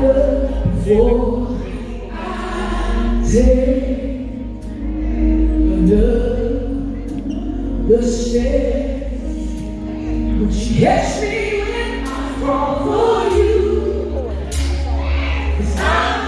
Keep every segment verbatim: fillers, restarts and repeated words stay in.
before I take another step. Would you catch me when I fall for you? 'Cause I'm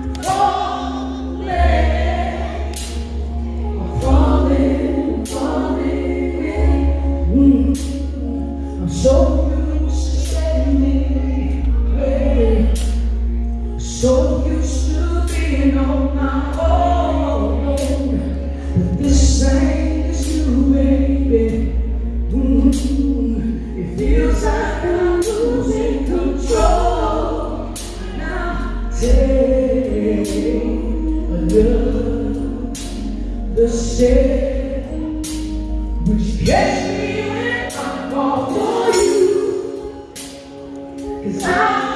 falling, I'm falling, falling. Mm. I'm so used to setting me away, so used to being on my own. But this ain't you, baby. Mm. It feels like I'm losing control. Now take another step. Would you catch me when I fall for you? 'Cause I